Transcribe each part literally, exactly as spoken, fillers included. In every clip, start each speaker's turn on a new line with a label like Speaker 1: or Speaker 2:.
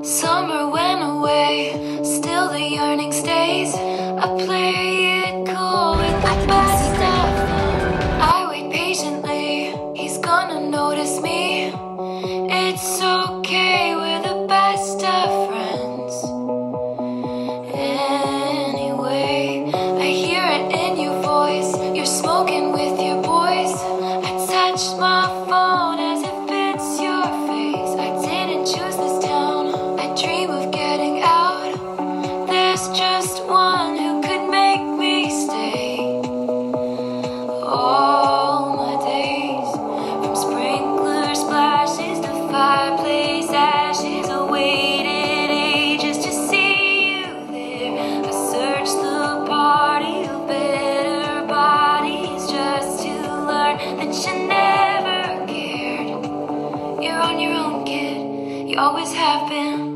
Speaker 1: Summer went away, still the yearning stays. I play it cool with the best stuff. I wait patiently, he's gonna notice me. It's okay, we're the best of friends. Anyway, I hear it in your voice. You're smoking with your boys. I touched my phone as it fits your face. I didn't choose this town, I dream of getting out. There's just one who could make me stay. All my days, from sprinkler splashes to fireplace ashes, I waited ages to see you there. I searched the party of better bodies just to learn that you never cared. You're on your own, kid, you always have been.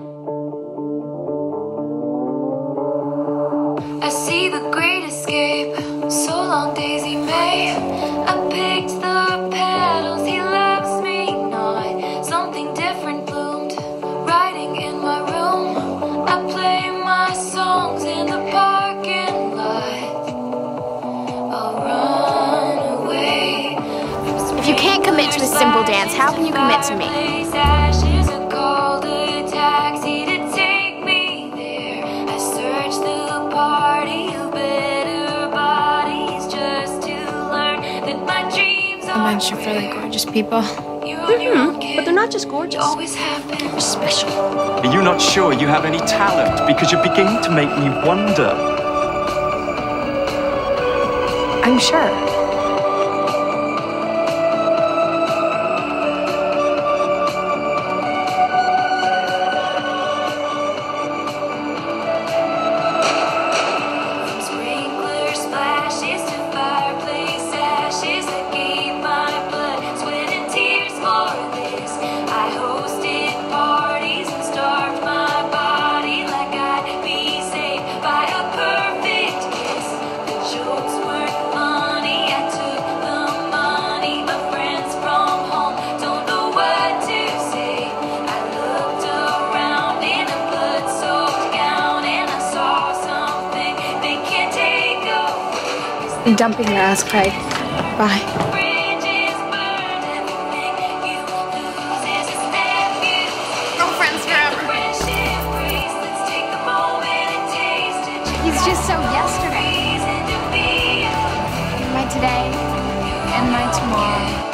Speaker 1: I see the great escape, so long Daisy May. I picked the petals, he loves me not. Something different bloomed, writing in my room. I play my songs in the parking lot. I'll run away.
Speaker 2: If you can't commit to a simple dance, how can you commit to me?
Speaker 1: Ashes, I called a taxi to take me there. I searched the party of better bodies just to learn that my dreams are
Speaker 2: A bunch of really gorgeous people.
Speaker 1: mm-hmm.
Speaker 2: But they're not just gorgeous.
Speaker 1: Always have been.
Speaker 2: They're special.
Speaker 3: Are you not sure you have any talent? Because you're beginning to make me wonder.
Speaker 2: I'm sure.
Speaker 1: From sprinkler splashes to fireplace ashes, I gave my blood, sweat and tears for this. I hosted parties and starved my body like I'd be saved by a perfect kiss. The jokes weren't funny, I took the money. My friends from home don't know what to say. I looked around in a blood-soaked gown and I saw something they can't take away.
Speaker 2: I'm dumping your ass, Craig. Bye.
Speaker 1: Bridges burned, everything you lose is a step you
Speaker 2: Girlfriends forever.
Speaker 1: friendship breaks. Let's take the moment and taste it.
Speaker 2: He's just so yesterday.
Speaker 1: Reason to be
Speaker 2: And my today and my tomorrow.